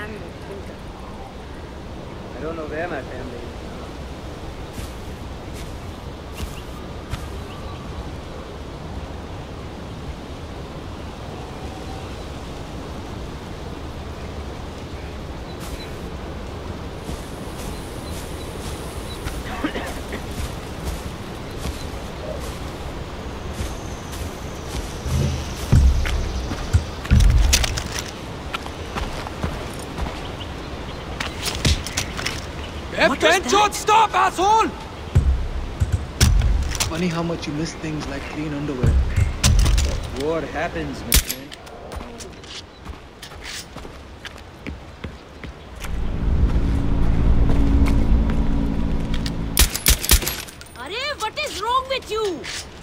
family, Winter. I don't know where my family is. Benchot, stop, asshole! Funny how much you miss things like clean underwear. War happens, my friend. Arey, what is wrong with you?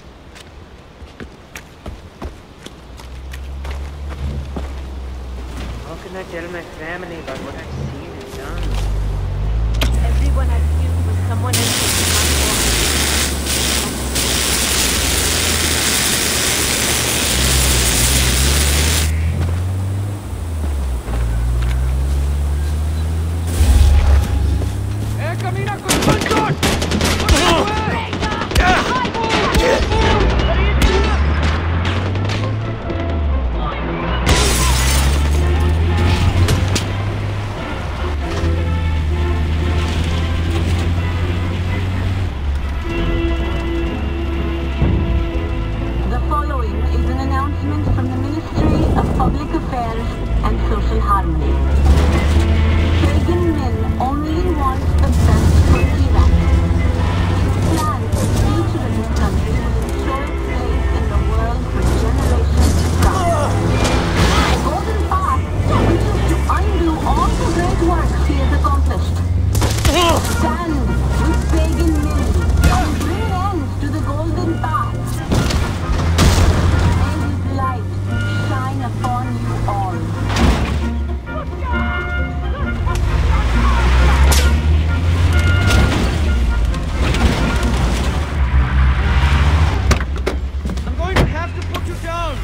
How can I tell my family about what I've seen and done? Everyone has killed with someone else's. Hey, Kamina, Benchot! The following is an announcement from the Ministry of Public Affairs and Social Harmony. Pagan Min only wants the best for Iraq. His plan for the future of his country will ensure its place in the world for generations to come. The Golden Path wishes to undo all the great works he has accomplished. Stand with Pagan Min and bring ends to the Golden Path. May his light shine upon you all. I'm going to have to put you down!